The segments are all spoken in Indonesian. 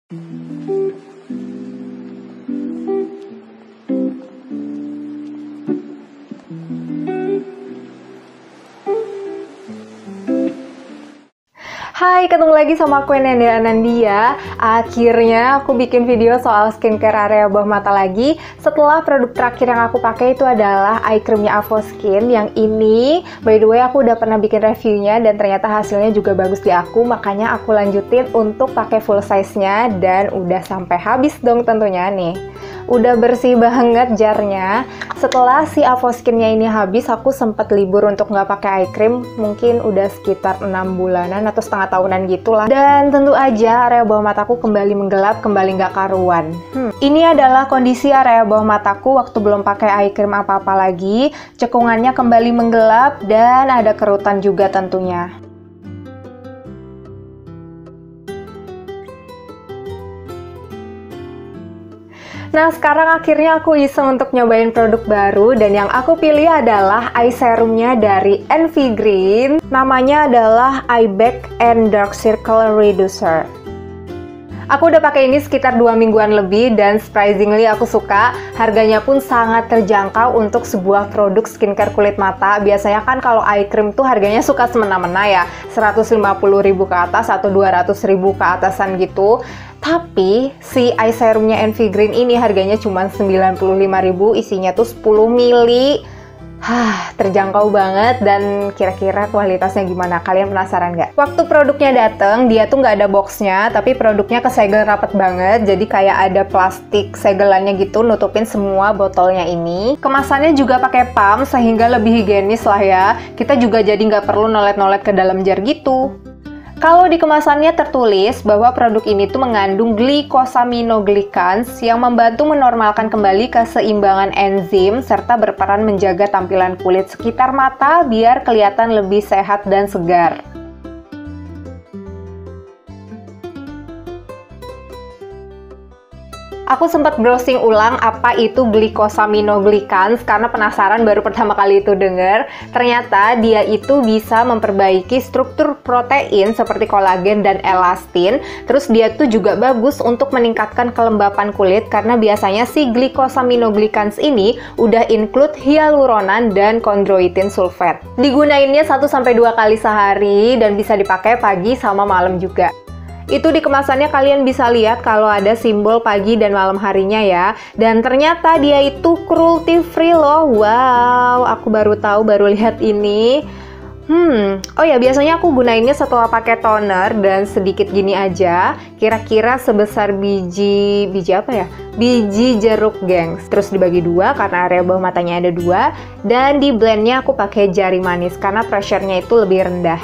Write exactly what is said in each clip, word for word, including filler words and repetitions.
Hai, ketemu lagi sama aku Nanda Anandia. Akhirnya aku bikin video soal skincare area bawah mata lagi. Setelah produk terakhir yang aku pakai itu adalah eye creamnya Avoskin. Yang ini, by the way, aku udah pernah bikin reviewnya dan ternyata hasilnya juga bagus di aku. Makanya aku lanjutin untuk pakai full size-nya dan udah sampai habis dong tentunya nih. Udah bersih banget jarnya. Setelah si Avoskin-nya ini habis, aku sempat libur untuk nggak pakai eye cream. Mungkin udah sekitar enam bulanan atau setengah tahunan gitulah. Dan tentu aja area bawah mataku kembali menggelap, kembali nggak karuan. Hmm. Ini adalah kondisi area bawah mataku waktu belum pakai eye cream apa-apa lagi. Cekungannya kembali menggelap dan ada kerutan juga tentunya. Nah, sekarang akhirnya aku iseng untuk nyobain produk baru dan yang aku pilih adalah eye serumnya dari Envy Green. Namanya adalah Eye Bag and Dark Circle Reducer. Aku udah pakai ini sekitar dua mingguan lebih dan surprisingly aku suka. Harganya pun sangat terjangkau untuk sebuah produk skincare kulit mata. Biasanya kan kalau eye cream tuh harganya suka semena-mena ya, seratus lima puluh ribu ke atas atau dua ratus ribu ke atasan gitu. Tapi si eye serumnya Envy Green ini harganya cuma sembilan puluh lima ribu, isinya tuh sepuluh mili. Hah, terjangkau banget dan kira-kira kualitasnya gimana? Kalian penasaran nggak? Waktu produknya dateng, dia tuh nggak ada boxnya, tapi produknya kesegel rapet banget. Jadi kayak ada plastik segelannya gitu, nutupin semua botolnya ini. Kemasannya juga pakai pump, sehingga lebih higienis lah ya. Kita juga jadi nggak perlu nolet-nolet ke dalam jar gitu. Kalau di kemasannya tertulis bahwa produk ini tuh mengandung glycosaminoglycans yang membantu menormalkan kembali keseimbangan enzim serta berperan menjaga tampilan kulit sekitar mata biar kelihatan lebih sehat dan segar. Aku sempat browsing ulang apa itu glycosaminoglycans karena penasaran, baru pertama kali itu denger. Ternyata dia itu bisa memperbaiki struktur protein seperti kolagen dan elastin. Terus dia tuh juga bagus untuk meningkatkan kelembapan kulit karena biasanya si glycosaminoglycans ini udah include hyaluronan dan chondroitin sulfate. Digunainnya satu sampai dua kali sehari dan bisa dipakai pagi sama malam juga. Itu di kemasannya kalian bisa lihat kalau ada simbol pagi dan malam harinya ya. Dan ternyata dia itu cruelty free loh. Wow, aku baru tahu, baru lihat ini. Hmm, oh ya, biasanya aku gunainnya setelah pakai toner dan sedikit gini aja. Kira-kira sebesar biji, biji apa ya? Biji jeruk gengs. Terus dibagi dua karena area bawah matanya ada dua. Dan di blendnya aku pakai jari manis karena pressure-nya itu lebih rendah.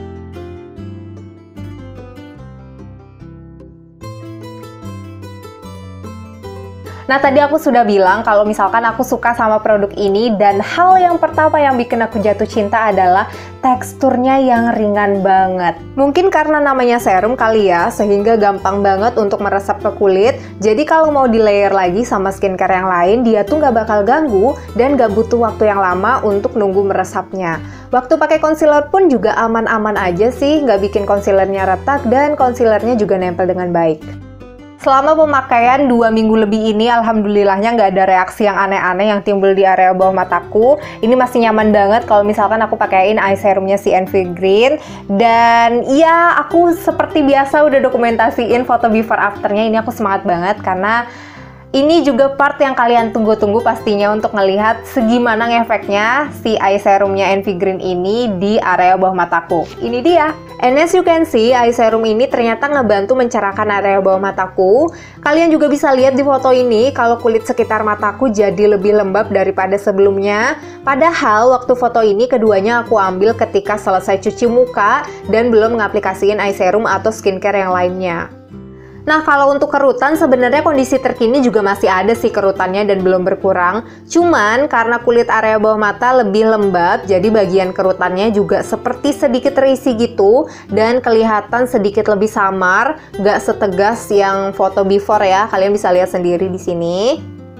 Nah, tadi aku sudah bilang kalau misalkan aku suka sama produk ini dan hal yang pertama yang bikin aku jatuh cinta adalah teksturnya yang ringan banget. Mungkin karena namanya serum kali ya, sehingga gampang banget untuk meresap ke kulit. Jadi kalau mau di layer lagi sama skincare yang lain, dia tuh nggak bakal ganggu dan nggak butuh waktu yang lama untuk nunggu meresapnya. Waktu pakai concealer pun juga aman-aman aja sih, nggak bikin concealernya retak dan concealernya juga nempel dengan baik. Selama pemakaian dua minggu lebih ini, alhamdulillahnya nggak ada reaksi yang aneh-aneh yang timbul di area bawah mataku. Ini masih nyaman banget kalau misalkan aku pakaiin eye serumnya si Envy Green. Dan ya, aku seperti biasa udah dokumentasiin foto before afternya. Ini aku semangat banget karena ini juga part yang kalian tunggu-tunggu pastinya untuk ngelihat segimana efeknya si eye serumnya Envy Green ini di area bawah mataku. Ini dia. And as you can see, eye serum ini ternyata ngebantu mencerahkan area bawah mataku. Kalian juga bisa lihat di foto ini kalau kulit sekitar mataku jadi lebih lembab daripada sebelumnya. Padahal waktu foto ini keduanya aku ambil ketika selesai cuci muka dan belum ngaplikasiin eye serum atau skincare yang lainnya. Nah, kalau untuk kerutan sebenarnya kondisi terkini juga masih ada sih kerutannya dan belum berkurang. Cuman karena kulit area bawah mata lebih lembab, jadi bagian kerutannya juga seperti sedikit terisi gitu dan kelihatan sedikit lebih samar, gak setegas yang foto before ya. Kalian bisa lihat sendiri di sini.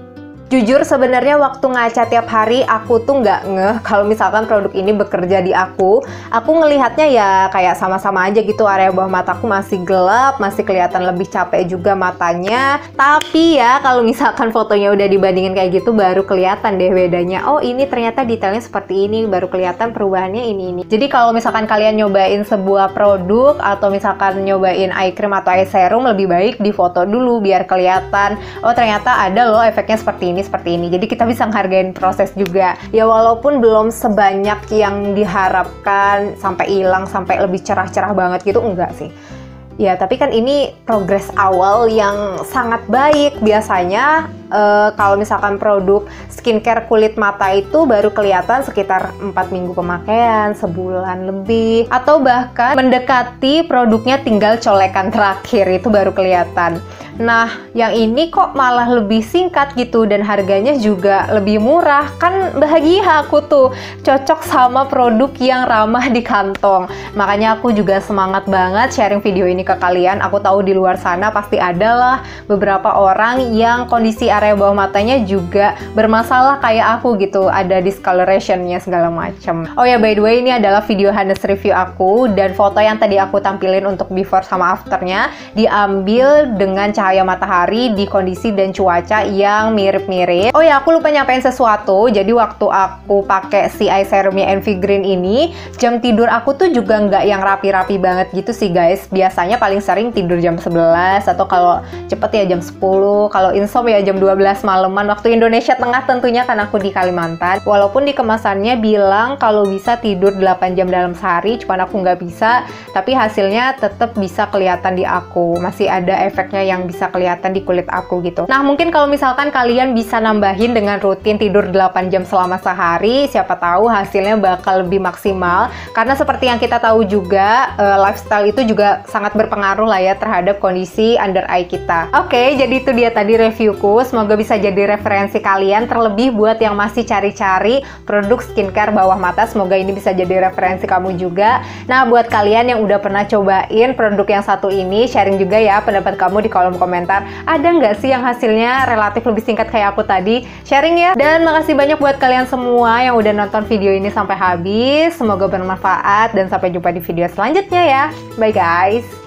Jujur sebenarnya waktu ngaca tiap hari aku tuh nggak ngeh kalau misalkan produk ini bekerja di aku. Aku ngelihatnya ya kayak sama-sama aja gitu, area bawah mataku masih gelap, masih kelihatan lebih capek juga matanya. Tapi ya kalau misalkan fotonya udah dibandingin kayak gitu baru kelihatan deh bedanya. Oh ini ternyata detailnya seperti ini, baru kelihatan perubahannya ini ini. Jadi kalau misalkan kalian nyobain sebuah produk atau misalkan nyobain eye cream atau eye serum, lebih baik difoto dulu biar kelihatan. Oh ternyata ada loh efeknya seperti ini. seperti ini. Jadi kita bisa menghargai proses juga. Ya walaupun belum sebanyak yang diharapkan sampai hilang, sampai lebih cerah-cerah banget gitu, enggak sih. Ya, tapi kan ini progres awal yang sangat baik. Biasanya uh, kalau misalkan produk skincare kulit mata itu baru kelihatan sekitar empat minggu pemakaian, sebulan lebih, atau bahkan mendekati produknya tinggal colekan terakhir itu baru kelihatan. Nah, yang ini kok malah lebih singkat gitu dan harganya juga lebih murah. Kan bahagia aku tuh, cocok sama produk yang ramah di kantong. Makanya aku juga semangat banget sharing video ini ke kalian. Aku tahu di luar sana pasti ada lah beberapa orang yang kondisi area bawah matanya juga bermasalah kayak aku gitu, ada discoloration-nya segala macam. Oh ya, by the way, ini adalah video Hanes review aku, dan foto yang tadi aku tampilin untuk before sama afternya diambil dengan cahaya matahari di kondisi dan cuaca yang mirip-mirip. Oh ya, aku lupa nyampein sesuatu. Jadi waktu aku pakai si eye serumnya Envy Green ini, jam tidur aku tuh juga nggak yang rapi-rapi banget gitu sih guys. Biasanya paling sering tidur jam sebelas, atau kalau cepet ya jam sepuluh, kalau insom ya jam dua belas malaman waktu Indonesia Tengah tentunya, kan aku di Kalimantan. Walaupun di kemasannya bilang kalau bisa tidur delapan jam dalam sehari, cuman aku nggak bisa, tapi hasilnya tetap bisa kelihatan di aku. Masih ada efeknya yang bisa kelihatan di kulit aku gitu. Nah, mungkin kalau misalkan kalian bisa nambahin dengan rutin tidur delapan jam selama sehari, siapa tahu hasilnya bakal lebih maksimal. Karena seperti yang kita tahu juga, uh, lifestyle itu juga sangat berpengaruh lah ya terhadap kondisi under eye kita. Oke, okay, jadi itu dia tadi reviewku. Semoga bisa jadi referensi kalian, terlebih buat yang masih cari-cari produk skincare bawah mata. Semoga ini bisa jadi referensi kamu juga. Nah, buat kalian yang udah pernah cobain produk yang satu ini, sharing juga ya pendapat kamu di kolom komentar. Ada nggak sih yang hasilnya relatif lebih singkat kayak aku tadi? Sharing ya. Dan makasih banyak buat kalian semua yang udah nonton video ini sampai habis. Semoga bermanfaat dan sampai jumpa di video selanjutnya ya. Bye guys.